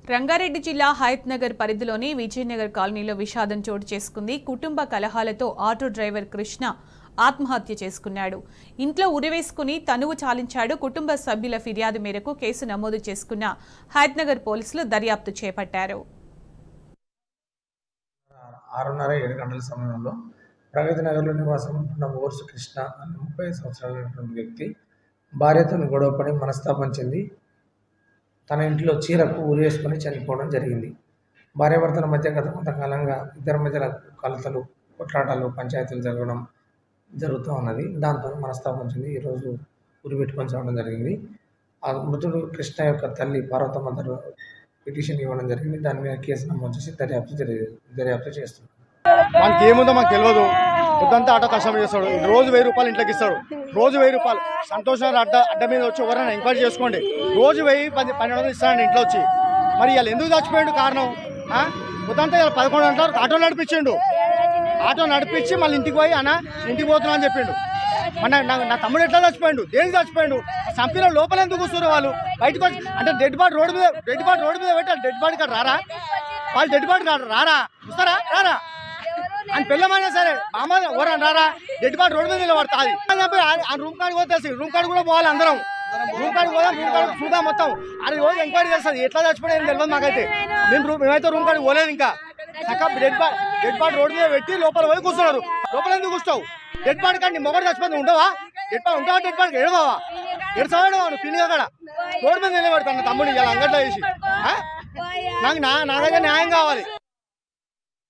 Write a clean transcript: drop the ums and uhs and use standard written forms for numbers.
రంగారెడ్డి జిల్లా హయత్నగర్ పరిధిలోని విజయనగర్ కాలనీలో విషాదం చోటు చేసుకుంది. కుటుంబ కలహాలతో ఆటో డ్రైవర్ కృష్ణ ఆత్మహత్య చేసుకున్నాడు. ఇంట్లో ఉరివేసుకుని తనువు చాలించాడు. కుటుంబ సభ్యుల ఫిర్యాదు మేరకు కేసు నమోదు చేసుకున్న హయత్నగర్ పోలీసులు దర్యాప్తు చేపట్టారు. 6:30-7 గంటల సమయంలో ప్రగతి నగర్లో నివాసం ఉంటున్న ఓర్సు కృష్ణ అనే 35 సంవత్సరాల వ్యక్తి భార్యతో గొడవపడి మనస్తాపం చెంది తన ఇంట్లో చీరకు ఉరేసుకొని చనిపోవడం జరిగింది. భార్యాభర్తల మధ్య గత కొంతకాలంగా ఇద్దరి మధ్య కలతలు, కొట్లాటలు, పంచాయతీలు జరుగుతూ ఉన్నది. దాంతో మనస్తాపం చెంది ఈరోజు ఉరి పెట్టుకొని చావడం జరిగింది. ఆ మృతుడు కృష్ణ యొక్క తల్లి పార్వతమ్మ పిటిషన్ ఇవ్వడం జరిగింది. దాని మీద కేసు నమోదు చేసి దర్యాప్తు చేస్తున్నారు. మనకి ఏముందో మాకు తెలియదు. పొద్దంతా ఆటో కష్టం చేస్తాడు. రోజు 1000 రూపాయలు ఇంట్లోకి ఇస్తాడు. రోజు 1000 రూపాయలు సంతోషంగా అడ్డ మీద వచ్చి ఎవరైనా ఎంక్వైరీ చేసుకోండి. రోజు 1000-1200 ఇస్తాడు ఇంట్లో వచ్చి. మరి ఇలా ఎందుకు చచ్చిపోయాడు కారణం? పొద్దంతా 11 గంటలకు ఆటో నడిపించిండు. ఆటో నడిపించి మళ్ళీ ఇంటికి పోయి అన్న ఇంటికి పోతున్నా అని చెప్పిండు. నా తమ్ముడు ఎట్లా చచ్చిపోయాడు? దేనికి చచ్చిపోయాడు? సంపిలో లోపల ఎందుకు కూర్చున్నారు వాళ్ళు? బయటకు వచ్చి అంటే డెడ్ బాడీ రోడ్డు మీద పెట్టి డెడ్ బాడీ కాడ రారా? వాళ్ళు డెడ్ బాడీ కాడ రారా? వస్తారా? రారా అని పిల్లమైనా సరే మామ ఎవరన్నా రారా? డెడ్ బాడీ రోడ్డు మీద నిలబడతాది. ఆ రూమ్ కాడికి పోతే రూమ్ కాడికి కూడా పోవాలి. అందరం రూమ్ కాడికి పోదాం. రూమ్ కాడికి చూద్దాం మొత్తం. అది రోజు ఎంక్వైరీ చేస్తుంది. ఎట్లా చచ్చిపోయాడు తెలియదు మాకైతే. మేమైతే రూమ్ కాడికి పోలేదు. ఇంకా చక్కగా డెడ్ బాడీ రోడ్డు మీద పెట్టి లోపల పోయి కూర్చున్నారు. లోపల ఎందుకు కూర్చోవు? డెడ్ బాడీ కానీ మొగడు చచ్చిపోయింది ఉండవా? డెడ్ బాడీకి ఎడవావా? ఎడసాడు పిల్లి అక్కడ రోడ్డు మీద నిలబెడతాను తమ్ముడు ఇలా అంగట్లో వేసి. నాకైతే న్యాయం కావాలి.